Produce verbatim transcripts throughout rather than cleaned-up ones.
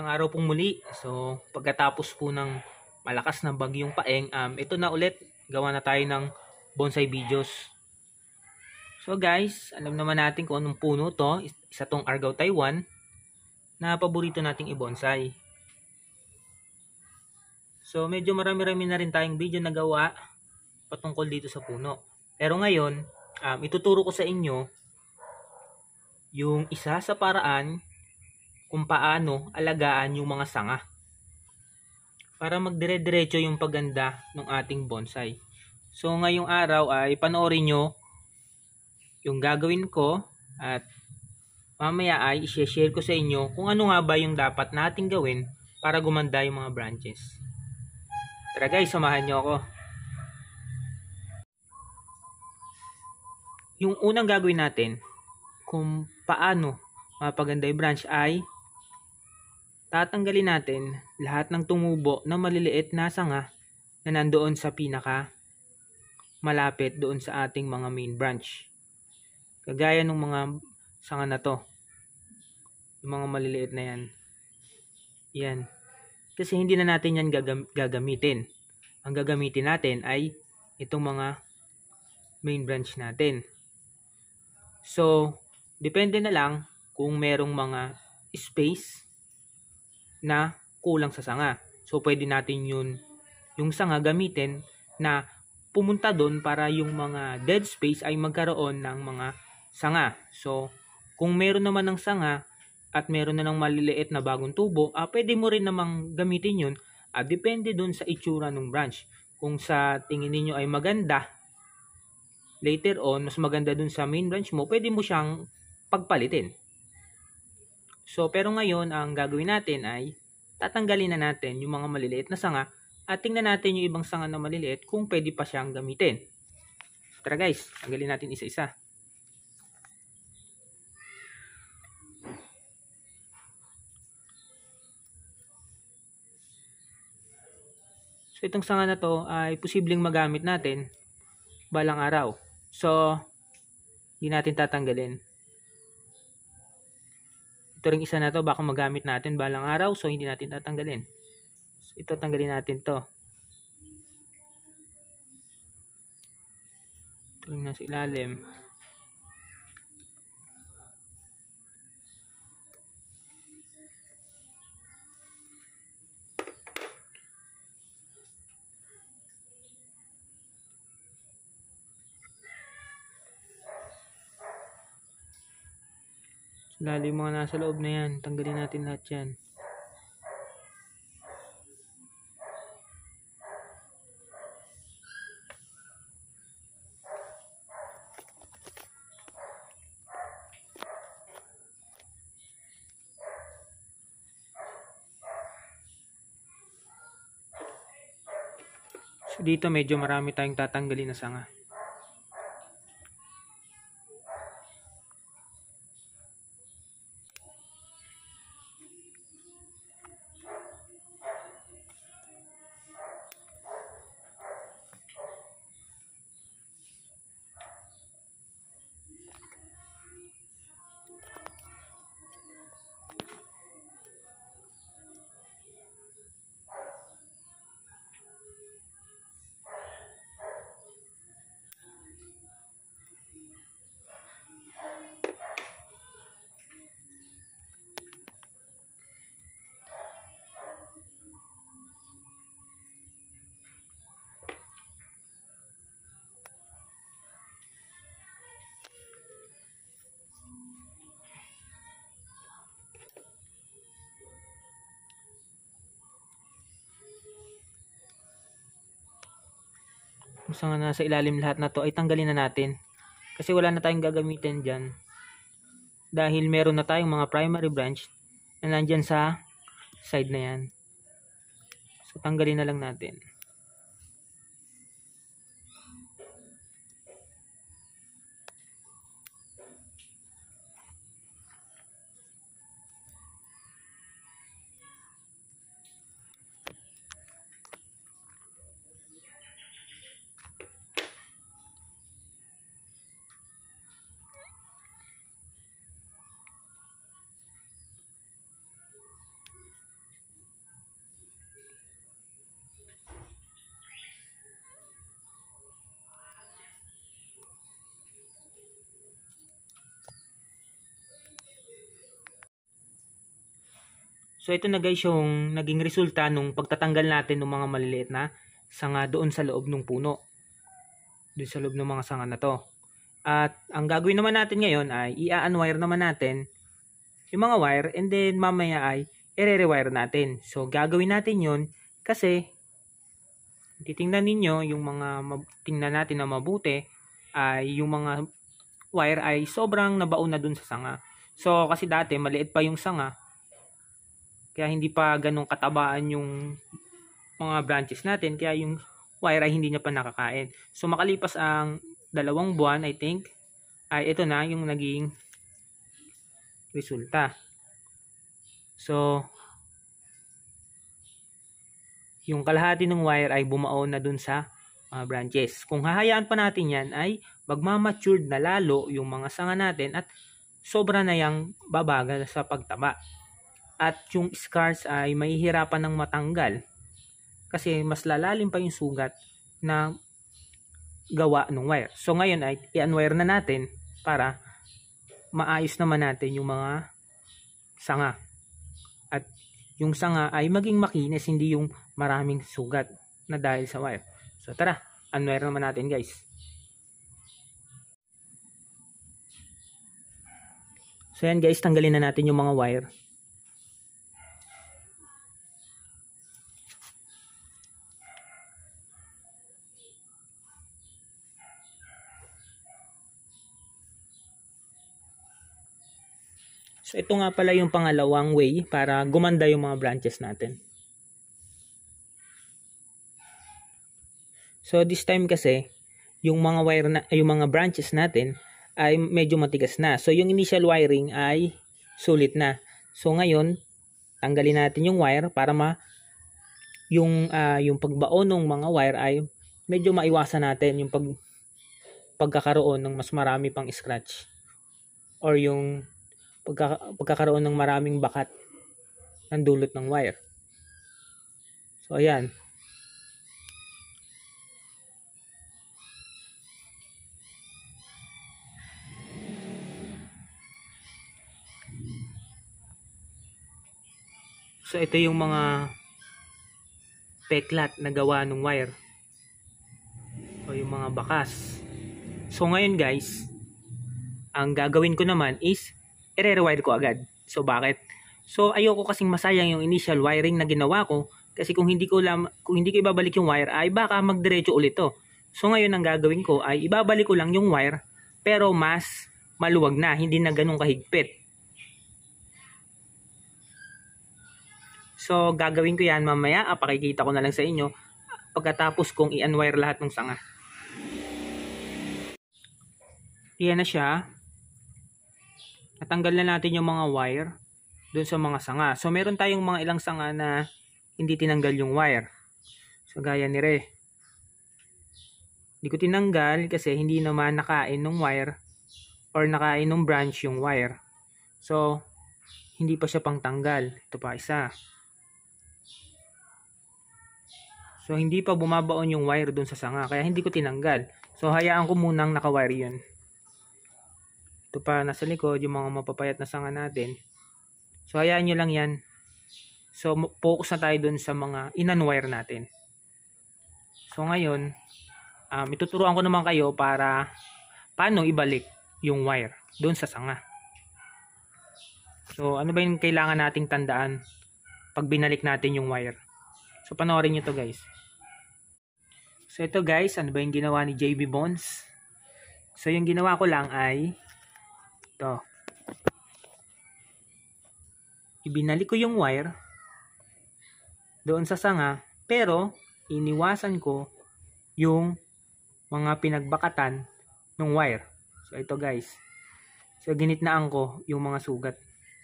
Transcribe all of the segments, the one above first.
Magandang araw pong muli. So, pagkatapos po ng malakas na bagyong Paeng, um, ito na ulit, gawa na tayo ng bonsai videos. So guys, alam naman natin kung anong puno to. Isa tong Argao Taiwan na paborito nating i-bonsai. So, medyo marami-rami na rin tayong video na gawa patungkol dito sa puno. Pero ngayon, um, ituturo ko sa inyo yung isa sa paraan kung paano alagaan yung mga sanga para magdire-diretso yung pagganda ng ating bonsai. So ngayong araw ay panoorin nyo yung gagawin ko at mamaya ay i-share ko sa inyo kung ano nga ba yung dapat nating gawin para gumanda yung mga branches. Tara guys, samahan nyo ako. Yung unang gagawin natin kung paano mapaganda yung branch ay tatanggalin natin lahat ng tumubo na maliliit na sanga na nandoon sa pinaka malapit doon sa ating mga main branch. Kagaya ng mga sanga na to. Yung mga maliliit na yan. Yan. Kasi hindi na natin yan gagam gagamitin. Ang gagamitin natin ay itong mga main branch natin. So, depende na lang kung merong mga space na kulang sa sanga. So, pwede natin yun, yung sanga gamitin na pumunta doon para yung mga dead space ay magkaroon ng mga sanga. So, kung meron naman ng sanga at meron na ng maliliit na bagong tubo, ah, pwede mo rin namang gamitin yun. Ah, depende doon sa itsura ng branch. Kung sa tingin niyo ay maganda, later on, mas maganda doon sa main branch mo, pwede mo siyang pagpalitin. So, pero ngayon, ang gagawin natin ay tatanggalin na natin yung mga maliliit na sanga at tingnan natin yung ibang sanga na maliliit kung pwede pa siyang gamitin. Tara guys, tanggalin natin isa-isa. So, itong sanga na to ay posibleng magamit natin balang araw. So, hindi natin tatanggalin. Ito ring isa na to, baka magamit natin balang araw, so hindi natin tatanggalin. So, ito tanggalin natin to. Ito ring nasa ilalim. Lalo yung mga nasa loob na yan, tanggalin natin lahat yan. So dito medyo marami tayong tatanggalin na sanga. Kung saan nasa ilalim lahat na to ay tanggalin na natin. Kasi wala na tayong gagamitin dyan. Dahil meron na tayong mga primary branch na nandyan sa side na yan. So tanggalin na lang natin. So ito na guys yung naging resulta nung pagtatanggal natin ng mga maliliit na sanga doon sa loob ng puno. Doon sa loob ng mga sanga na to. At ang gagawin naman natin ngayon ay i-unwire naman natin yung mga wire and then mamaya ay i-rewire natin. So gagawin natin yun kasi titingnan ninyo yung mga tingnan natin na mabuti ay yung mga wire ay sobrang nabaon na dun sa sanga. So kasi dati maliit pa yung sanga kaya hindi pa ganun katabaan yung mga branches natin kaya yung wire ay hindi niya pa nakakain. So makalipas ang dalawang buwan I think ay ito na yung naging resulta. So yung kalahati ng wire ay bumaon na dun sa uh, branches. Kung hahayaan pa natin yan ay magmamatured na lalo yung mga sanga natin at sobra na yang babagal sa pagtaba. At yung scars ay mahihirapan ng matanggal kasi mas lalalim pa yung sugat na gawa ng wire. So ngayon ay i-unwire na natin para maayos naman natin yung mga sanga. At yung sanga ay maging makinis, hindi yung maraming sugat na dahil sa wire. So tara, unwire naman natin guys. So yan guys, tanggalin na natin yung mga wire. So ito nga pala yung pangalawang way para gumanda yung mga branches natin. So this time kasi yung mga wire na yung mga branches natin ay medyo matigas na. So yung initial wiring ay sulit na. So ngayon tanggalin natin yung wire para ma yung uh, yung pagbaon ng mga wire ay medyo maiwasan natin yung pag pagkakaroon ng mas marami pang scratch or yung Pagka, pagkakaroon ng maraming bakat ng dulot ng wire. So ayan. So ito yung mga peklat na gawa ng wire o yung mga bakas. So ngayon guys, ang gagawin ko naman is i-rewire ko agad. So bakit? So ayoko kasing masayang yung initial wiring na ginawa ko kasi kung hindi ko lang kung hindi ko ibabalik yung wire ay baka magdiretso ulit to. So ngayon ang gagawin ko ay ibabalik ko lang yung wire pero mas maluwag na, hindi na ganun kahigpit. So gagawin ko yan mamaya, ah, pakikita ko na lang sa inyo pagkatapos kong i-unwire lahat ng sanga. Yan na siya. Natanggal na natin yung mga wire doon sa mga sanga. So meron tayong mga ilang sanga na hindi tinanggal yung wire. So gaya ni Re. Hindi ko tinanggal kasi hindi naman nakain ng wire or nakain ng branch yung wire. So hindi pa siya pang tanggal. Ito pa isa. So hindi pa bumabaon yung wire doon sa sanga kaya hindi ko tinanggal. So hayaan ko munang naka-wire yun. Ito pa nasa likod yung mga mapapayat na sanga natin. So hayaan nyo lang yan. So focus na tayo dun sa mga in-unwire natin. So ngayon, um, ituturuan ko naman kayo para paano ibalik yung wire dun sa sanga. So ano ba yung kailangan nating tandaan pag binalik natin yung wire? So panoorin nyo to guys. So ito guys, ano ba yung ginawa ni J B Bones? So yung ginawa ko lang ay ito. Ibinalik ko yung wire doon sa sanga pero iniwasan ko yung mga pinagbakatan ng wire. So ito guys. So ginitnaan ko yung mga sugat.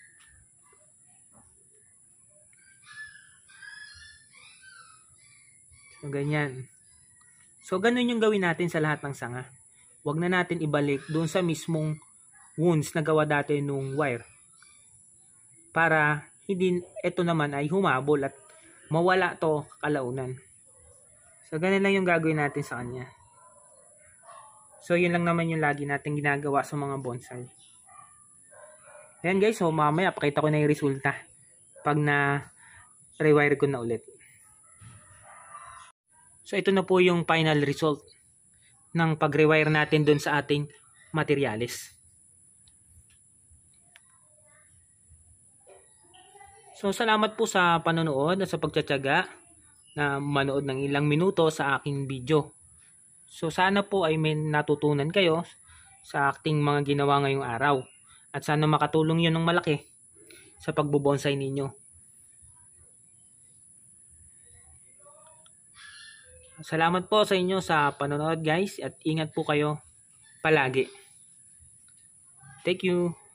So ganyan. So ganun yung gawin natin sa lahat ng sanga. Huwag na natin ibalik doon sa mismong wounds na gawa dati nung wire. Para hindi ito naman ay humabol at mawala to kalaunan. So ganun lang yung gagawin natin sa kanya. So yun lang naman yung lagi natin ginagawa sa mga bonsai. Ayan guys, so mamaya pakita ko na yung resulta kapag na rewire ko na ulit. So ito na po yung final result ng pag-rewire natin doon sa ating materials. So salamat po sa panonood at sa pagtsatsaga na manood ng ilang minuto sa aking video. So sana po ay may natutunan kayo sa ating mga ginawa ngayong araw. At sana makatulong yun ng malaki sa pagbubonsai ninyo. Salamat po sa inyo sa panonood guys at ingat po kayo palagi. Thank you.